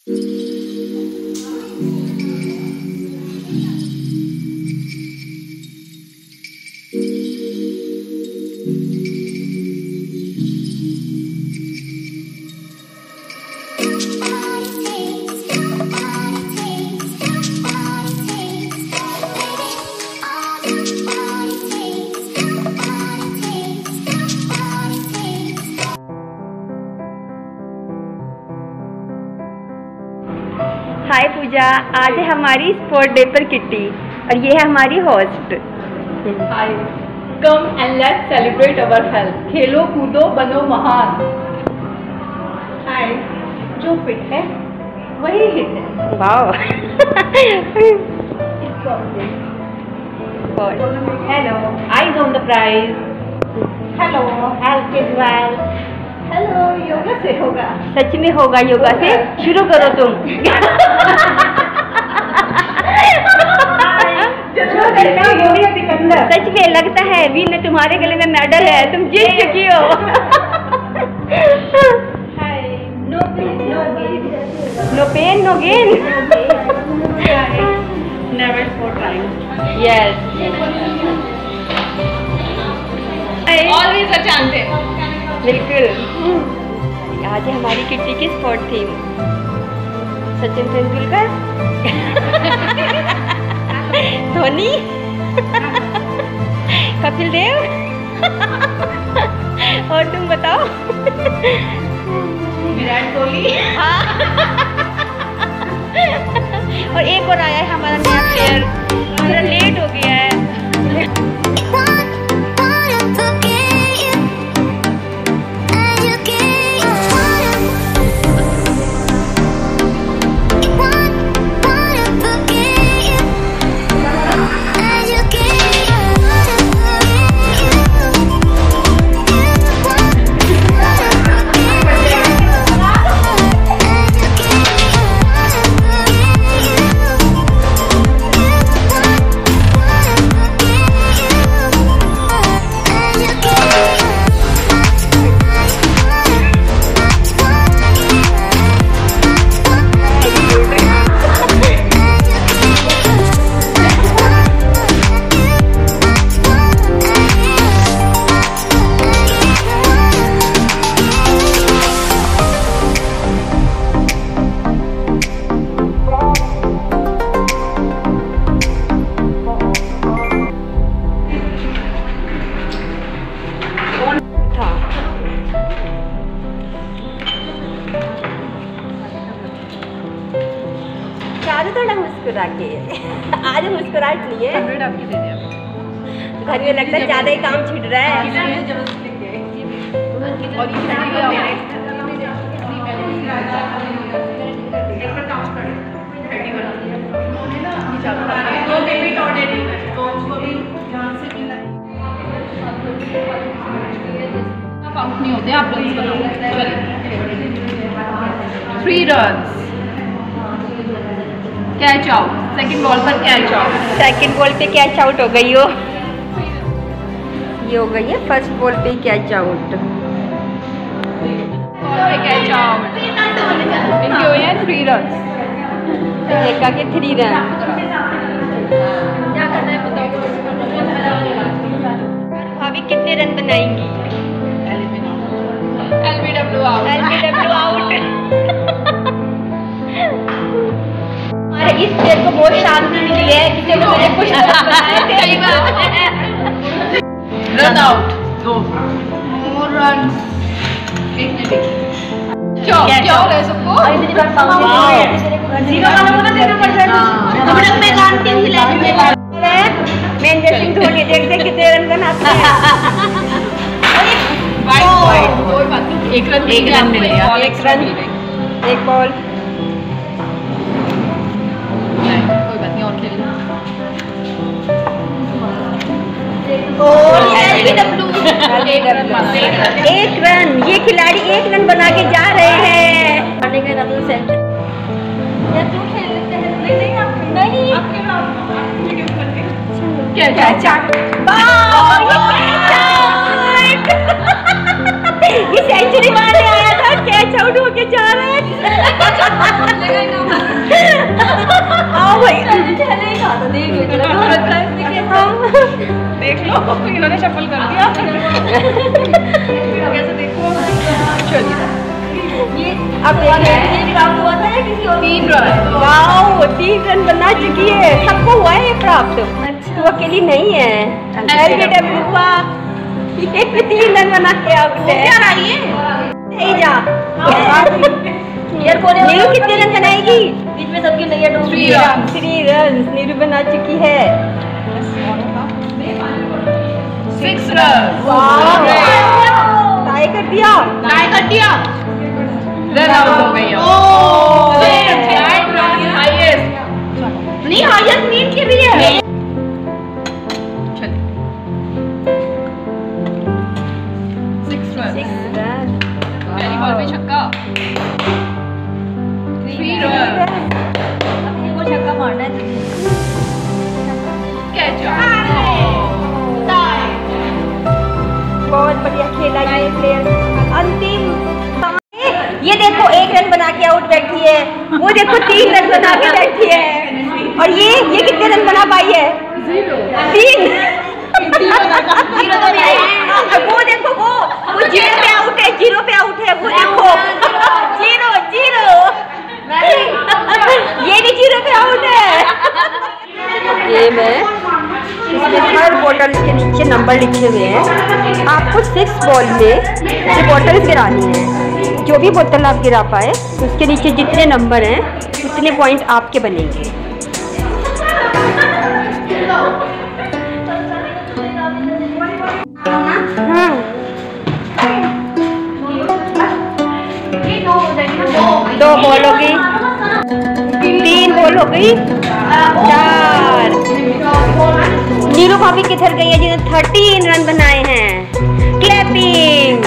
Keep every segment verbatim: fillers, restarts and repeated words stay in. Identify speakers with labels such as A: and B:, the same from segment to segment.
A: हाय पूजा, आज है हमारी स्पोर्ट डे पर किट्टी और ये है हमारी host.
B: Hi, come and let's celebrate our health. खेलो कूदो बनो महान। हाय, जो फिट है वही हिट है।
A: Wow.
B: Hello, eyes on the prize. Hello, health is wealth. Hello, yoga से होगा।
A: सच में होगा योगा से। शुरू करो तुम। सच में लगता है वीर ने तुम्हारे गले में मेडल है, तुम जीत चुकी हो।
B: No pain no gain.
A: No pain no gain.
B: Never for time.
A: Yes,
B: always a champion.
A: बिल्कुल। आज है हमारी किट्टी की स्पोर्ट थीम। सचिन तेंदुलकर, धोनी, कपिल देव और तुम बताओ।
B: विराट कोहली।
A: और एक और आया है हमारा नया प्लेयर, थोड़ा लेट हो गया है। आज थोड़ा मुस्कुरा के आज मुस्कुराहट नहीं है।
B: हंड्रेड आपकी दे दिया।
A: घर में लगता है ज्यादा ही काम छिड़ रहा है।
B: और ये आउट नहीं होते आप लोग। Three runs, catch out. Second ball पर कैच आउट।
A: सेकंड बॉल पे कैच आउट हो गई हो। ये हो गई है फर्स्ट बॉल पे कैच आउट।
B: Catch out. इनके हुए हैं थ्री रन्स।
A: देखा कि थ्री रन।
B: क्या करना है बताओ।
A: भाभी कितने रन बनाएंगी?
B: L B W out.
A: L B W out. हमारे इस प्लेयर को बहुत शांति मिली है कि चलो मैंने कुछ बनाए थे।
B: Run out. दो मोर रन्स। क्या क्या हो रहा है सबको?
A: जीरो वालों को ना देना पड़ता है। हम लोग मैदान के खिलाड़ी में महेंद्र सिंह धोनी देखते कितने रन बनाते हैं।
B: कोई बात नहीं, एक रन एक रन मिल गया।
A: एक रन एक बॉल।
B: कोई बात नहीं, और खेल।
A: एक रन। ये खिलाड़ी एक रन बना के जा रहे हैं।
B: क्या क्या
A: ये सेंचुरी मारने आया था, कैच आउट होके जा रहा है।
B: देख लो इन्होंने शफल कर दिया। कैसे देखो। चलिए
A: अब प्राप्त हुआ था किसी और? तीन रन। वाओ, तीन रन बना चुकी है। सबको हुआ है ये प्राप्त, तो अकेली नहीं है। ये भी तीन रन बना के आउट है। क्या रही है? नहीं जा। यार कोने नीरू कितने रन बनाएगी? बीच में सबकी नहीं है। Three run. Three run Neeru बना चुकी है।
B: Six run.
A: टाई कर दिया।
B: टाई कर दिया। रन आउट हो गई। हाईएस्ट नहीं, हाईएस्ट नीट की भी है। Six run.
A: Six run.
B: पहली बॉल पे छक्का। Three run. अब इनको छक्का मारना है। कैच।
A: बहुत बढ़िया खेला ये प्लेयर। अंतिम ये देखो, एक रन बना के आउट बैठी है। वो देखो तीन रन बना के बैठी है। और ये ये कितने रन बना पाई है? जीरो। तीन। जीरो तो नहीं है। वो देखो, वो वो जीरो पे आउट है। जीरो पे आउट है। वो देखो जीरो जीरो। ये भी जीरो पे आउट है। गेम है, इसमें हर बॉटल के नीचे नंबर लिखे हुए हैं। आपको सिक्स बॉल में ये बॉटल गिरानी है। जो भी बोतल आप गिरा पाए उसके नीचे जितने नंबर हैं उतने पॉइंट आपके बनेंगे। हाँ। दो बॉल हो गई, तीन बॉल हो गई, चार। नीरू भाभी किधर गई है जिन्होंने थर्टीन रन बनाए हैं? क्लैपिंग।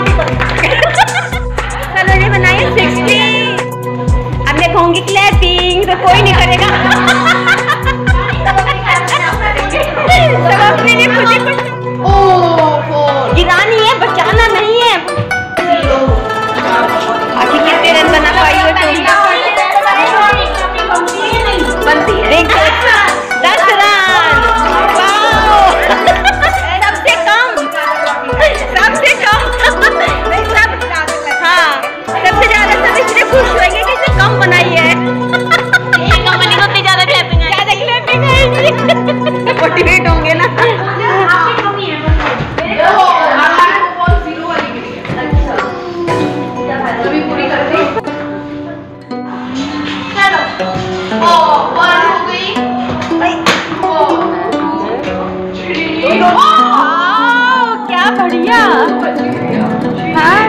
A: चलो ने बनाए सिक्सटी। अब मैं कहूँगी क्लैपिंग तो कोई नहीं करेगा। सब अपने लिए खुद ही गिरानी है, बचाना नहीं है। आखिर कितने रन बना पाई हो तुम? बनती है। देख दस रन। सबसे कम, सबसे कम। हाँ, सबसे ज्यादा सब इसलिए खुश होंगे कि इसने कम बनाई है। कंपनी को इतनी ज्यादा क्लैपिंग है, ज्यादा क्लैपिंग है। मोटिवेट होंगे ना। क्या बढ़िया। हाँ?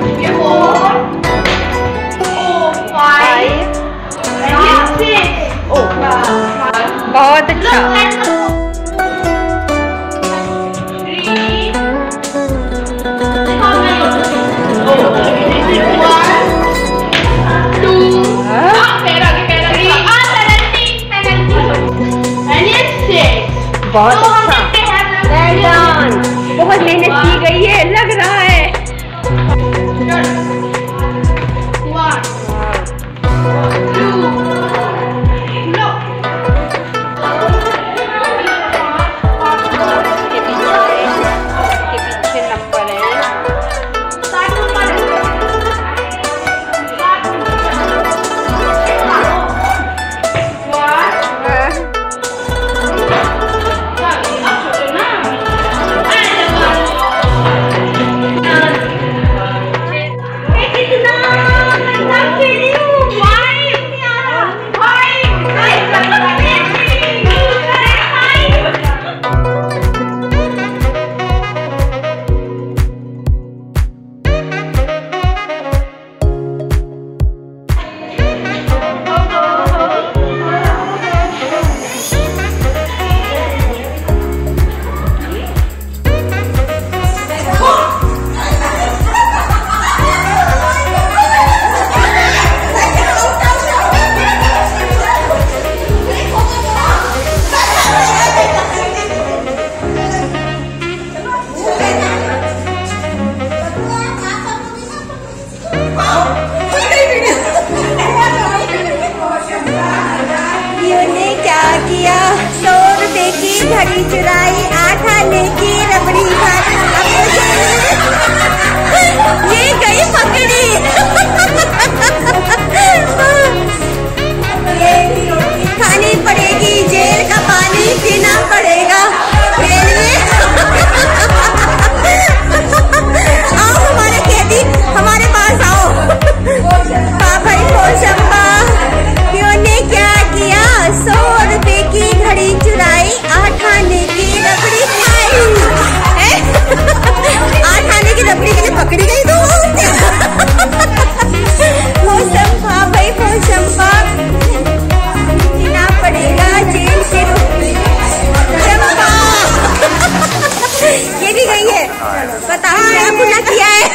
A: बहुत अच्छा। बहुत अच्छा। बहुत मेहनत की गई है, लग रहा है। घड़ी चुराई, आठा लेके रबड़ी खाई। ये गई पकड़ी। खानी पड़ेगी जेल का पानी, पीना पड़ेगा जेल में। आओ हमारे कैदी, हमारे पास आओ। भाई कोशंबा, क्यों ने क्या किया? सौ रुपए की घड़ी चुराई, आठ आने की रबड़ी खाई। आठ आने की रबड़ी के लिए पकड़ी गई तू। कोशंबा भाई कोशंबा, पीना पड़ेगा जेल से। चंपा ये भी गई है, बताओ क्या गुनाह किया है?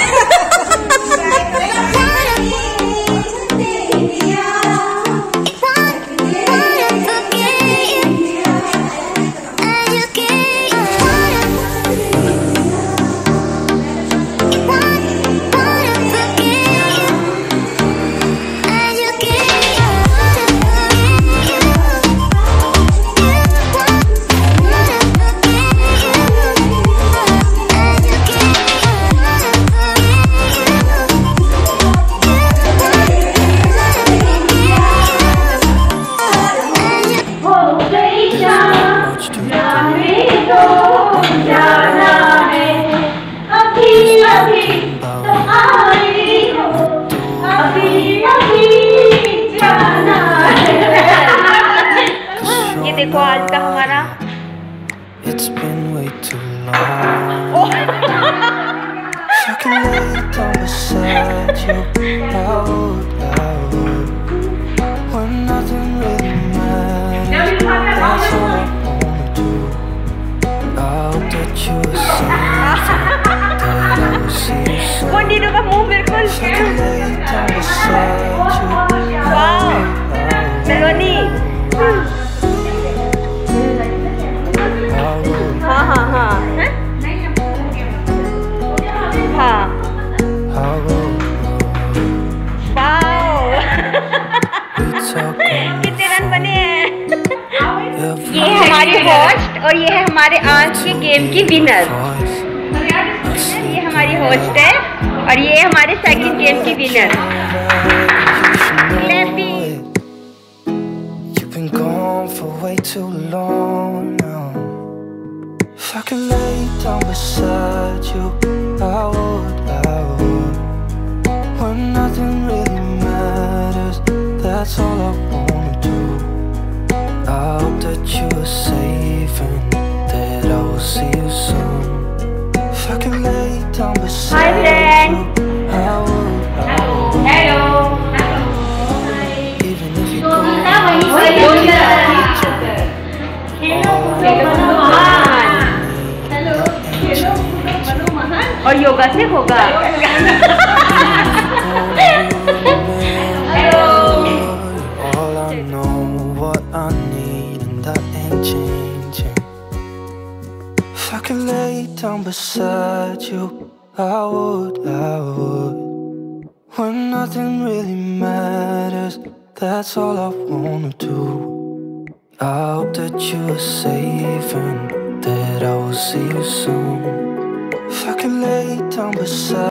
A: देखो आज का हमारा
C: It's been way too long. I can lay down beside you. I would, I would. When nothing really matters, that's all I wanna do. I hope that you are safe, that I will see you soon.
A: Continue का मुंह बिल्कुल।
C: I can lay down beside you.
A: Wow Saloni. हाँ हाँ हाँ हाँ कितने run बने हैं? ये है हमारी होस्ट और ये है हमारे आज के गेम की विनर। ये हमारी होस्ट है और ये है हमारे सेकंड गेम की winner.
C: You've been gone for way too long now. If I could lay down beside you, I would, I would. When nothing really matters, that's all I wanna do. I hope that you are safe and that I will see you soon. If I could lay down beside you, I would, I would.
A: Hello.
C: Even if you go,
A: और योगा से होगा।
C: All I know, what I need, and that ain't changing. If I could lay down beside you, I would, I would. When nothing really matters, that's all I wanna do. I hope that you are safe and that I will see you soon. If I could lay down beside